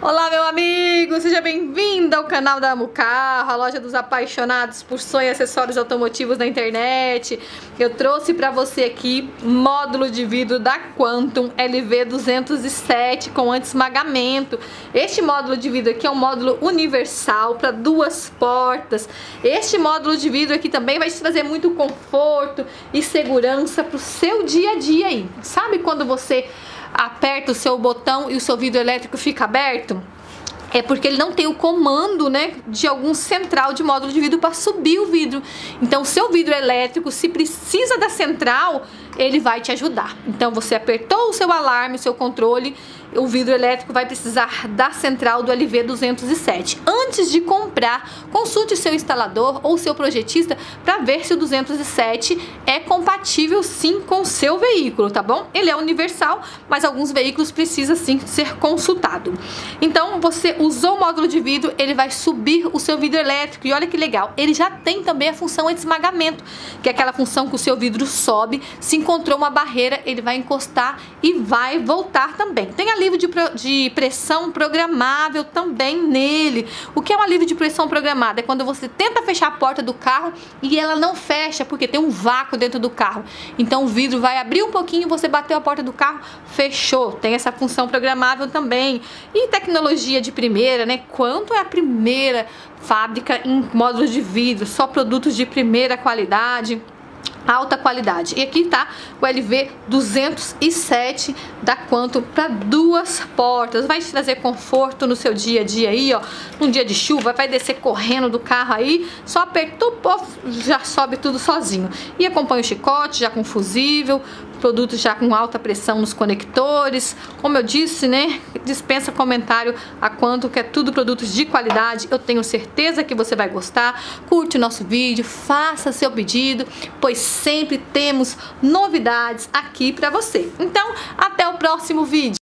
Olá, meu amigo! Seja bem-vindo ao canal da Amo Carro, a loja dos apaixonados por sonhos e acessórios automotivos na internet. Eu trouxe para você aqui módulo de vidro da Quantum LV207 com anti-esmagamento. Este módulo de vidro aqui é um módulo universal para duas portas. Este módulo de vidro aqui também vai te trazer muito conforto e segurança para o seu dia a dia aí. Sabe quando você aperta o seu botão e o seu vidro elétrico fica aberto? É porque ele não tem o comando, né, de algum central de módulo de vidro para subir o vidro. Então, o seu vidro elétrico, se precisa da central, ele vai te ajudar. Então, você apertou o seu alarme, o seu controle, o vidro elétrico vai precisar da central do LV207. Antes de comprar, consulte seu instalador ou seu projetista para ver se o 207 é compatível sim com o seu veículo, tá bom? Ele é universal, mas alguns veículos precisam sim ser consultado. Então, você usou o módulo de vidro, ele vai subir o seu vidro elétrico. E olha que legal, ele já tem também a função anti-esmagamento, que é aquela função que o seu vidro sobe, se encontrou uma barreira, ele vai encostar e vai voltar também. Tem alívio de pressão programável também nele. O que é um alívio de pressão programada? É quando você tenta fechar a porta do carro e ela não fecha, porque tem um vácuo dentro do carro. Então o vidro vai abrir um pouquinho, você bateu a porta do carro, fechou. Tem essa função programável também. E tecnologia de primeira, né? Quanto é a primeira fábrica em módulos de vidro, só produtos de primeira qualidade, alta qualidade. E aqui tá o LV207 da Quantum para duas portas. Vai te trazer conforto no seu dia a dia aí, ó. Num dia de chuva, vai descer correndo do carro aí, só apertou, já sobe tudo sozinho. E acompanha o chicote, já com fusível, produtos já com alta pressão nos conectores. Como eu disse, né, dispensa comentário a Quantum, que é tudo produtos de qualidade. Eu tenho certeza que você vai gostar. Curte o nosso vídeo, faça seu pedido, pois sempre temos novidades aqui para você. Então, até o próximo vídeo.